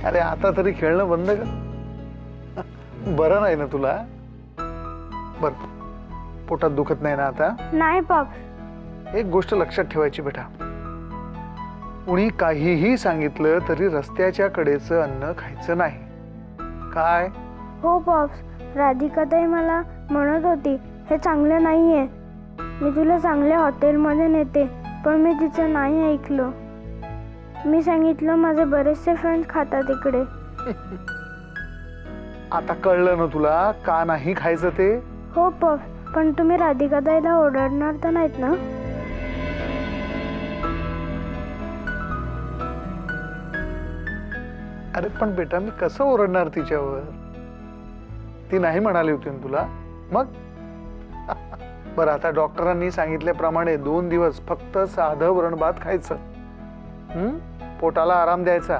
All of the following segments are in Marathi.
अरे आता तरी खेळणं बंद कर. बरं नाही ना तुला? बरं, पोटात दुखत नाही ना आता? नाही पॉप्स. एक गोष्ट लक्षात ठेवायची बेटा, कुणी काहीही सांगितलं तरी रस्त्याच्या कडेचं अन्न खायचं नाही. काय? हो पॉप्स, राधिकाताई मला म्हणत होती हे चांगलं नाहीये, मी तुला चांगल्या हॉटेलमध्ये नेते, पण मी तिचं नाही ऐकलं. मी सांगितलं माझे बरेचसे फ्रेंड्स खातात इकडे. आता कळलं ना तुला का नाही खायचं ते? हो पॉप्स, पण तुम्ही राधिकाताईला ओरडणार तर नाहीत ना? अरे पण बेटा मी कसं ओरडणार तिच्यावर? ती नाही म्हणाली होती ना तुला? मग बरं, आता डॉक्टरांनी सांगितल्याप्रमाणे 2 दिवस फक्त साधं वरण भात खायचं. पोटाला आराम द्यायचा.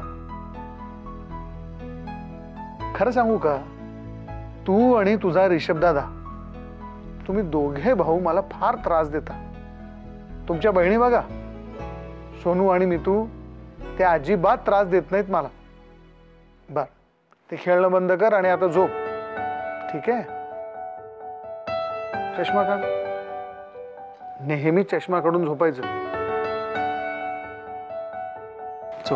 खरं सांगू का, तू आणि तुझा ऋषभ दादा, तुम्ही दोघे भाऊ मला फार त्रास देता. तुमच्या बहिणी बघा, सोनू आणि मितू, त्या अजिबात त्रास देत नाहीत मला. बर, ते खेळणं बंद कर आणि आता झोप. ठीक आहे? चष्मा काढ. नेहमी चष्मा काढून झोपायचं. झोप.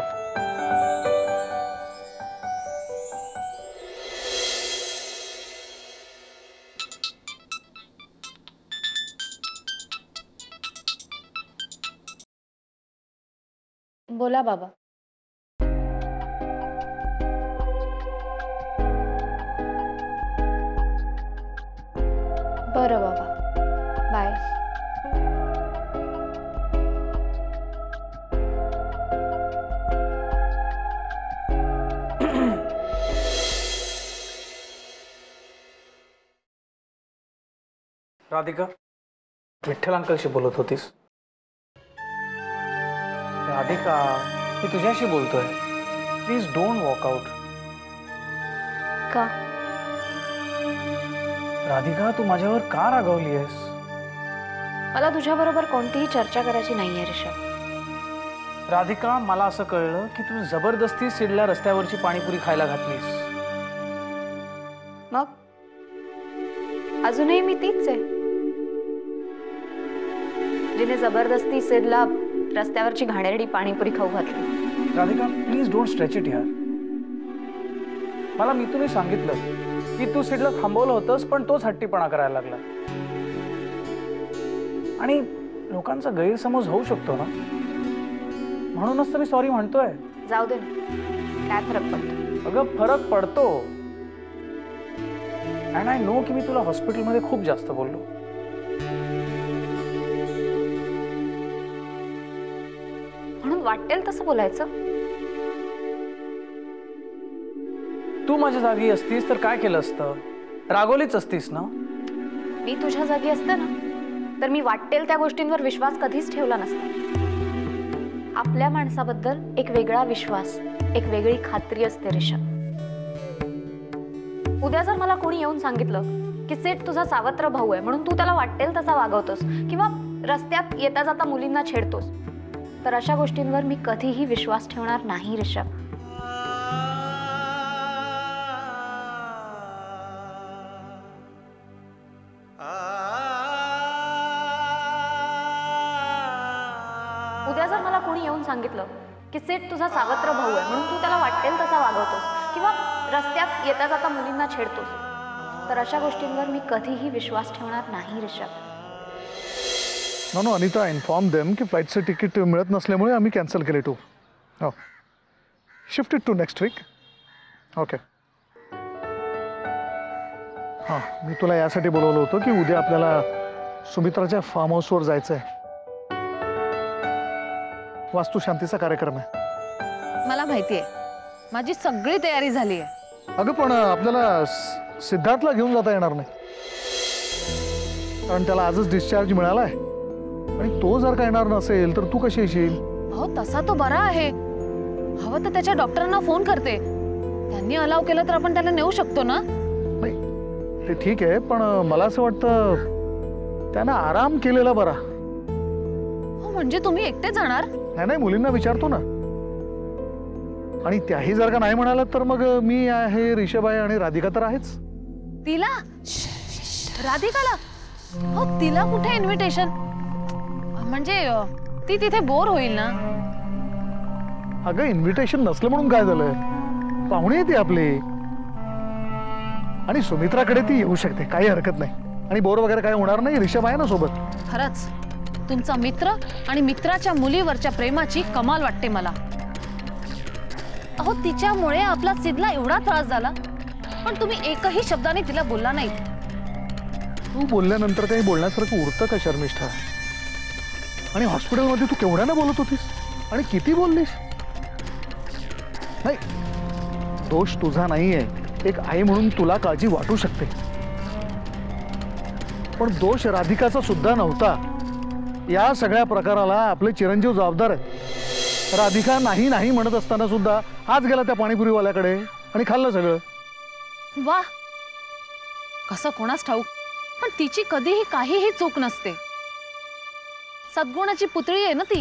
बोला बाबा. बरं बाबा, बाय. राधिका, विठ्ठल अंकलशी बोलत होतीस? राधिका, मी तुझ्याशी बोलतोय. Please don't walk out. का? राधिका, तू माझ्यावर का रागावली आहेस? मला तुझ्याबरोबर कोणतीही चर्चा करायची नाहीये ऋषभ. राधिका, मला असं कळलं की तू जबरदस्ती सिडल्या रस्त्यावरची पाणीपुरी खायला घातलीस. मग अजूनही मी तीच आहे जिने जबरदस्ती सिडला रस्त्यावरची घाणेरडी पाणीपुरी खाऊ घातली. Radhika, please don't stretch it here. मला मितूने सांगितलं की तू सिडला थांबवलं होतंस, पण तोच हट्टीपणा करायला लागला. आणि लोकांचा गैरसमज होऊ शकतो ना, म्हणूनच तर मी सॉरी म्हणतोय. जाऊ दे ना, काय फरक पडतो? अगं, फरक पडतो. अँड आय नो की मी तुला हॉस्पिटलमध्ये खूप जास्त बोललो. म्हणून वाटेल तसं बोलायचं? तू माझ्या जागी असतीस तर काय केलं असतं? रागवलीच असतीस ना? मी तुझ्या जागी असते ना, तर मी वाटेल त्या गोष्टींवर विश्वास कधीच ठेवला नसता. आपल्या माणसाबद्दल एक वेगळा विश्वास, एक वेगळी खात्री असते ऋषभ. उद्या जर मला कोणी येऊन सांगितलं की सेठ तुझा सावत्र भाऊ आहे म्हणून तू त्याला वाटेल तसा वागवतोस किंवा रस्त्यात येता जाता मुलींना छेडतोस, तर अशा गोष्टींवर मी कधीही विश्वास ठेवणार नाही ऋषभ. उद्या जर मला कोणी येऊन सांगितलं की सेठ तुझा सावत्र भाऊ आहे म्हणून तू त्याला वाटेल तसा वागवतोस किंवा रस्त्यात येता जाता मुलींना छेडतोस, तर अशा गोष्टींवर मी कधीही विश्वास ठेवणार नाही Rishabh. No Anita, inform them की फ्लाईटचं तिकीट मिळत नसल्यामुळे आम्ही कॅन्सल केले टू. हो, shift it to next week. Okay. हां, मी तुला यासाठी बोलवलं होतं की उद्या आपल्याला सुमित्राच्या फार्म हाऊसवर जायचं आहे. वास्तुशांतीचा कार्यक्रम आहे. मला माहिती आहे, माझी सगळी तयारी झाली आहे. अगं, पण आपल्याला सिद्धार्थला घेऊन जाता येणार नाही, कारण त्याला आजच डिस्चार्ज मिळाला आहे. आणि तो जर का येणार नसेल तर तू कशी येशील? अहो, तसा तो बरा आहे. हवं तर त्याच्या डॉक्टरांना फोन करते, त्यांनी अलाव केलं तर आपण त्याला नेऊ शकतो ना. नाही, ते ठीक आहे, पण मला असं वाटतं त्यानं आराम केलेला बरा. हो, म्हणजे तुम्ही एकटे जाणार? नाही, मुलींना विचारतो ना. आणि त्याही जर का नाही म्हणाला तर मग मी आहे, ऋषभ आहे आणि राधिका तर आहेच. तिला राधिकाला हो तिला कुठे इन्व्हिटेशन? म्हणजे ती तिथे बोर होईल ना. अगं इन्व्हिटेशन नसलं म्हणून काय झालं, पाहुणे येते आपले. आणि सुमित्राकडे ती येऊ शकते, काही हरकत नाही. आणि बोर वगैरे काय होणार नाही, ऋषभ आहे ना सोबत. खरंच तुमचा मित्र आणि मित्राच्या मुलीवरच्या प्रेमाची कमाल वाटते मला. अहो तिच्यामुळे आपला सिद्धला एवढा त्रास झाला पण तुम्ही एकही शब्दाने तिला बोलला नाही. तू बोलल्यानंतर काही बोलण्यासारखं उरतं का शर्मिष्ठा? आणि हॉस्पिटलमध्ये तू केवढ्यानं बोलत होतीस आणि किती बोललीस. नाही, दोष तुझा नाहीये. एक आई म्हणून तुला काळजी वाटू शकते, पण दोष राधिकाचा सुद्धा नव्हता. या सगळ्या प्रकाराला आपले चिरंजीव जबाबदार आहेत. राधिका नाही नाही म्हणत असताना सुद्धा आज गेला त्या पाणीपुरीवाल्याकडे आणि खाल्लं सगळं. वा, कसं कोणास ठाऊक, पण तिची कधीही काहीही चूक नसते. सद्गुणाची पुतळी आहे ना ती.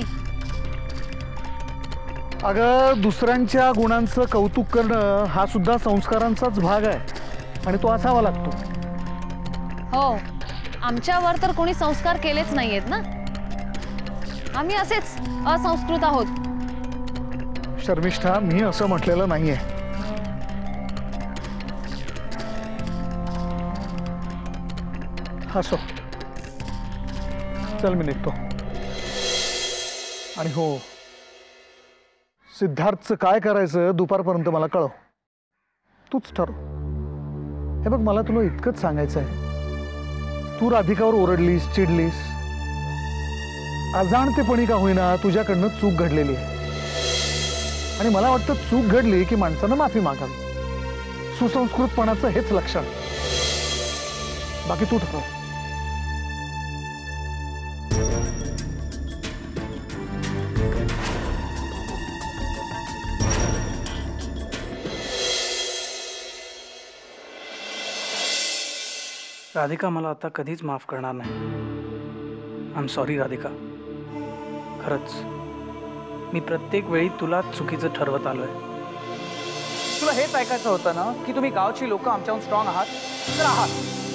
अगं दुसऱ्यांच्या गुणांचं कौतुक करणं हा सुद्धा संस्कारांचाच भाग आहे आणि तो असावा लागतो. हो, आमच्यावर तर कोणी संस्कार केलेच नाहीयेत ना. आम्ही असेच असंस्कृत आहोत. शर्मिष्ठा, मी असं म्हटलेलं नाहीये. हसो, चल मी निघतो. आणि हो, सिद्धार्थचं काय करायचं दुपारपर्यंत मला कळव. तूच ठरव. हे बघ, मला तुला इतकंच सांगायचं आहे, तू राधिकावर ओरडलीस, चिडलीस, अजाणतेपणी का होईना तुझ्याकडनं चूक घडलेली आहे. आणि मला वाटतं चूक घडली की माणसानं माफी मागावी. सुसंस्कृतपणाचं हेच लक्षण. बाकी तू ठरव. राधिका मला आता कधीच माफ करणार नाही. I am sorry Radhika. खरंच मी प्रत्येक वेळी तुला चुकीचं ठरवत आलोय. तुला हेच ऐकायचं होतं ना की तुम्ही गावची लोक आमच्याहून स्ट्रॉंग आहात तर आहात.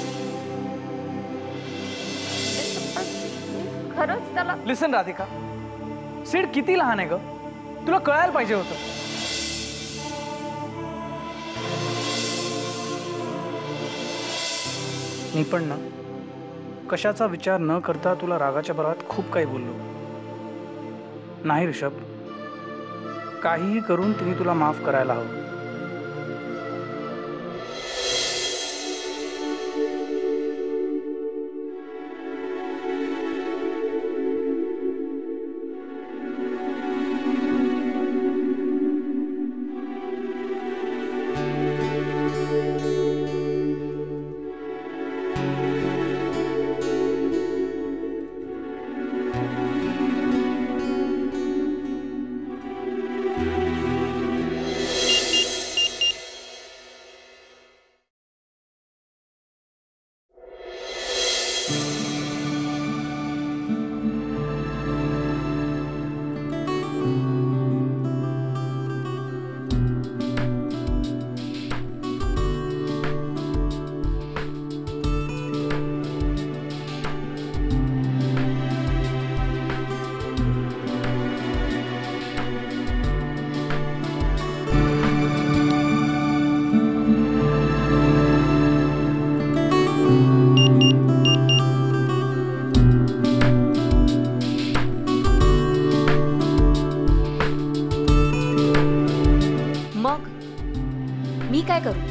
खरंच त्याला. लिसन राधिका, सिड किती लहान आहे ग, तुला कळायला पाहिजे होतं. मी पण ना कशाचा विचार न करता तुला रागाच्या भरात खूप काही बोललो. नाही ऋषभ, काहीही करून तिने तुला माफ करायला हवं. मी काय करू?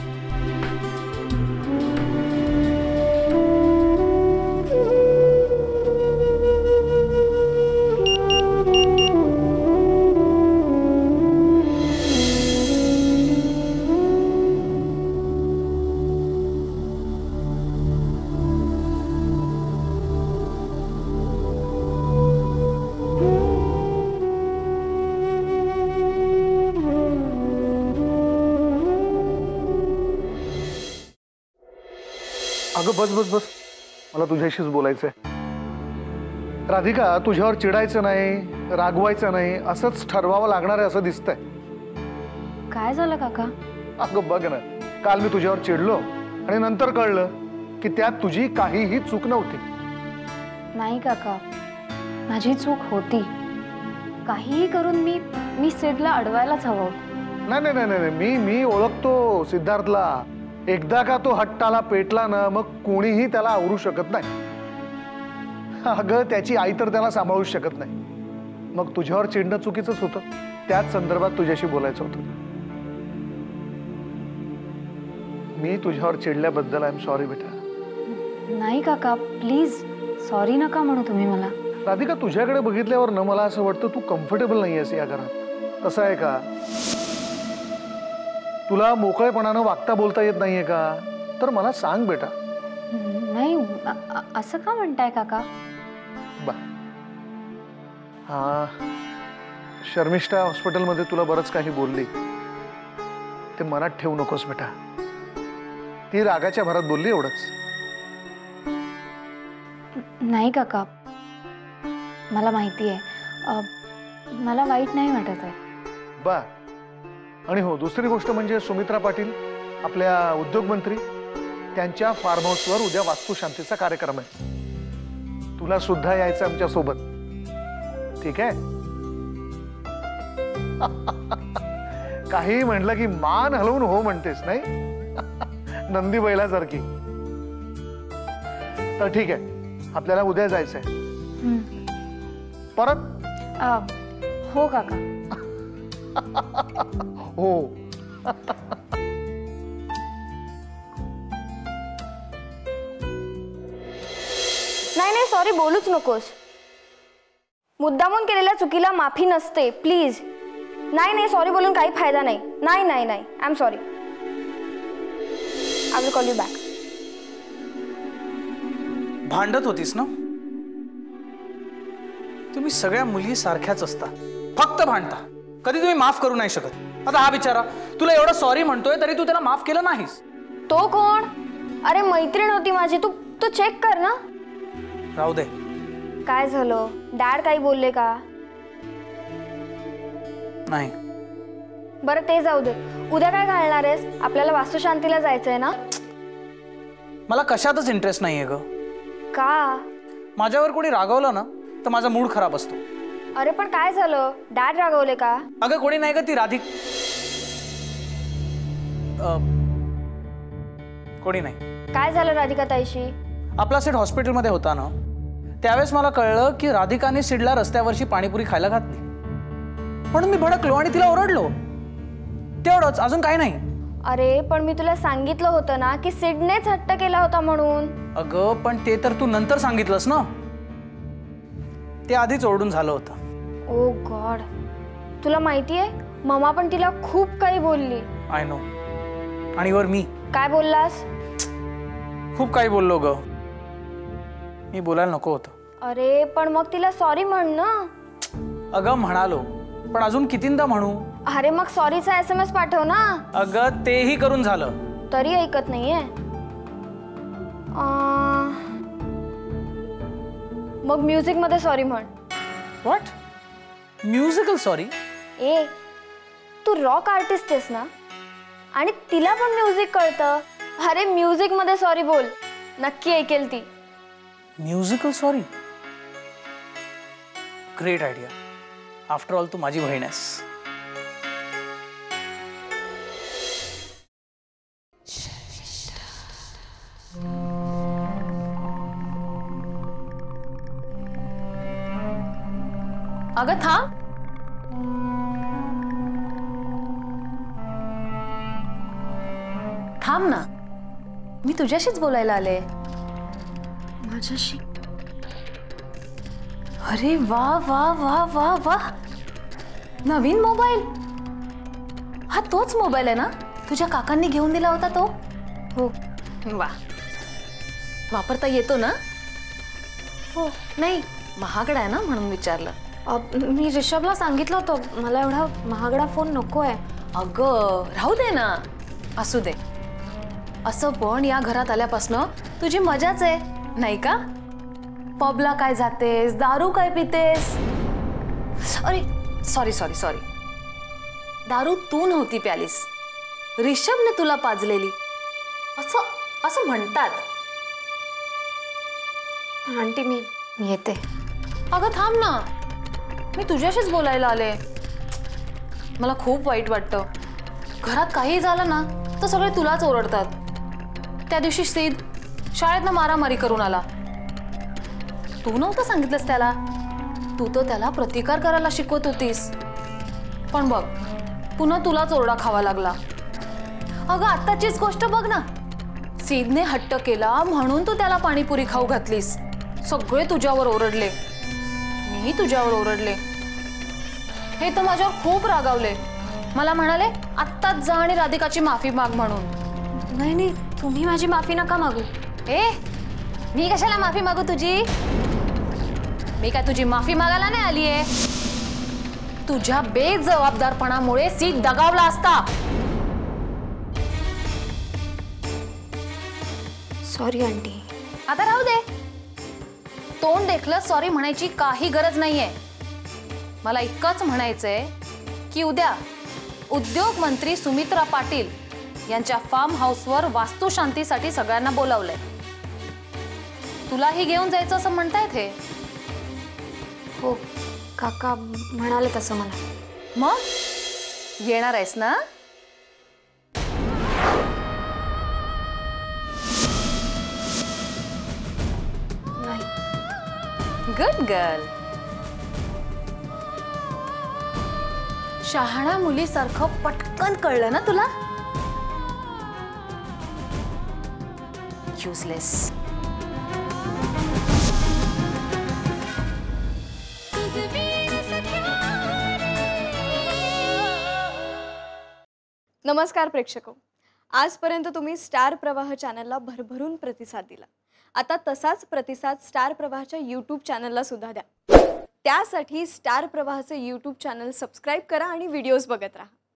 अगं बस बस बस, मला तुझ्याशीच बोलायचंय. राधिका, तुझ्यावर चिडायचं नाही, रागवायचं नाही, असंच ठरवावं लागणार आहे असं दिसतंय. काय झालं काका? अगं बघ ना, काल मी तुझ्यावर चिडलो आणि नंतर कळलं की त्यात तुझी काहीही चूक नव्हती. नाही काका, माझी चूक होती. काहीही करून मी सिडला अडवायलाच हवं होतं. नाही नाही नाही नाही, मी ओळखतो सिद्धार्थला. एकदा का तो हट्टाला पेटला ना, मग कोणीही त्याला आवरू शकत नाही. अगं त्याची आई तर त्याला सांभाळूच शकत नाही. मग तुझ्यावर चिडणं चुकीचंच होतं. त्याच संदर्भात तुझ्याशी बोलायचं होतं. मी तुझ्यावर चिडल्याबद्दल आय एम सॉरी बेटा. नाही काका, प्लीज सॉरी नका म्हणू तुम्ही मला. राधिका, तुझ्याकडे बघितल्यावर ना मला असं वाटतं तू कम्फर्टेबल नाही आहेस या घरात. तसं आहे का? तुला मोकळेपणानं वागता बोलता येत नाहीये का? तर मला सांग बेटा. नाही, असं का म्हणताय काका? बा हा, शर्मिष्ठा हॉस्पिटलमध्ये तुला बरंच काही बोलली, ते मनात ठेवू नकोस बेटा. ती रागाच्या भरात बोलली, एवढंच. नाही काका, मला माहिती आहे. मला वाईट नाही वाटत आहे. बा आणि हो, दुसरी गोष्ट म्हणजे सुमित्रा पाटील आपल्या उद्योगमंत्री, त्यांच्या फार्म हाऊसवर उद्या वास्तुशांतीचा कार्यक्रम आहे. तुला सुद्धा यायचं आमच्या सोबत. ठीक आहे? काही म्हटलं की मान हलवून हो म्हणतेस नाही? नंदी बैलासारखी. तर ठीक आहे, आपल्याला उद्या जायचंय परत. हो काका. हो. नाही नाही, सॉरी बोलूच नकोस. मुद्दामून केलेल्या चुकीला माफी नसते. प्लीज. नाही नाही, सॉरी बोलून काही फायदा नाही. नाही नाही नाही, I am sorry. I will call you back. भांडत होतीस ना? तुम्ही सगळ्या मुली सारख्याच असता, फक्त भांडता. कधी तुम्ही माफ करू नाही शकत. आता हा बिचारा तुला एवढं सॉरी म्हणतोय तरी तू त्याला माफ केलं नाहीस. तो कोण? अरे मैत्रीण होती माझी. तू चेक कर ना. राहू दे. काय झालं? डॅड काही बोलले का? नाही. बरं ते जाऊ दे. उद्या काय घालणार आहेस? आपल्याला वास्तुशांतीला जायचंय ना? मला कशातच इंटरेस्ट नाहीये ग. का? माझ्यावर कोणी रागवलं ना तर माझा मूड खराब असतो. अरे पण काय झालं? डॅड रागवले का? अगं कोणी नाही का, ती कोणी नाही. काय झालं राधिका ताईशी? आपला सीट हॉस्पिटलमध्ये होता ना, त्यावेळेस मला कळलं की राधिकाने सिडला रस्त्यावरची पाणीपुरी खायला घातली. म्हणून मी भडकलो आणि तिला ओरडलो. तेवढंच, अजून काय नाही. अरे पण मी तुला सांगितलं होतं ना की सिडनेच हट्ट केला होता म्हणून. अगं पण ते तर तू नंतर सांगितलंस ना. ते आधीच ओरडून झालं होतं. Oh God. तुला माहितीये, मम्मा पण तिला खूप काही बोलली. I know. आणि वर मी काय बोललास? खूप काही बोललो ग. मी बोलायला नको होतं. अरे पण मग तिला सॉरी म्हण ना. अगं म्हणालो, पण अजून कितींदा म्हणू? अरे मग सॉरीचा SMS पाठव ना. अगं तेही करून झालं तरी ऐकत नाहीये. मग म्युझिक मध्ये सॉरी म्हण. व्हॉट? Musical sorry? ए, तू रॉक आर्टिस्ट आहेस ना, आणि तिला पण म्युझिक कळतं. अरे म्युझिक मध्ये सॉरी बोल, नक्की ऐकेल ती. Musical sorry? Great idea. After all तू माझी बहीण आहेस. अगं थांब. थांब ना, मी तुझ्याशीच बोलायला आले. माझ्याशी? अरे वा वा वा वा वा, नवीन मोबाईल. हा तोच मोबाईल आहे ना तुझ्या काकांनी घेऊन दिला होता तो? हो. वा, वापरता येतो ना? हो. नाही, महागडा आहे ना म्हणून विचारलं. मी ऋषभला सांगितलं होतं मला एवढा महागडा फोन नको आहे. अगं राहू दे ना, असू दे. असं पण या घरात आल्यापासनं तुझी मजाच आहे नाही का? पबला काय जातेस, दारू काय पितेस. अरे सॉरी सॉरी सॉरी, दारू तू नव्हती प्यालीस, रिषभने तुला पाजलेली असं असं म्हणतात. आंटी मी येते. अगं थांब ना, मी तुझ्याशीच बोलायला आले. मला खूप वाईट वाटतं. घरात काही झालं ना तर सगळे तुलाच ओरडतात. त्या दिवशी सिद्ध शाळेतनं मारामारी करून आला. तू नव्हतं सांगितलंस त्याला, तू तर त्याला प्रतिकार करायला शिकवत होतीस. पण बघ पुन्हा तुलाच ओरडा खावा लागला. अगं आत्ताचीच गोष्ट बघ ना, सिद्धने हट्ट केला म्हणून तू त्याला पाणीपुरी खाऊ घातलीस. सगळे तुझ्यावर ओरडले, मीही तुझ्यावर ओरडले. हे तर माझ्यावर खूप रागावले. मला म्हणाले आत्ताच जा आणि राधिकाची माफी माग म्हणून. नाही नाही, तुम्ही माझी माफी नका मागू. ए मी कशाला माफी मागू तुझी? मी काय तुझी माफी मागायला नाही आलीये. तुझ्या बेजबाबदारपणामुळे सिद्ध दगावला असता. Sorry aunty. आता राहू दे. तोंड देखलं सॉरी म्हणायची काही गरज नाहीये. मला इतकंच म्हणायचंय की उद्या उद्योग मंत्री सुमित्रा पाटील यांच्या फार्म हाऊसवर वास्तुशांतीसाठी सगळ्यांना बोलावलंय. तुलाही घेऊन जायचं असं म्हणतायत हे. हो, काका म्हणाले तसं मला. मग येणार आहेस ना? नाही. Good girl. शहाणा मुलीसारखं पटकन कळलं ना तुला? युजलेस. नमस्कार प्रेक्षको, आजपर्यंत तुम्ही स्टार प्रवाह चॅनलला भरभरून प्रतिसाद दिला. आता तसाच प्रतिसाद स्टार प्रवाहाच्या यूट्यूब चॅनलला सुद्धा द्या. त्यासाठी स्टार प्रवाहाचे यूट्यूब चॅनल सबस्क्राईब करा आणि व्हिडिओज बघत राहा.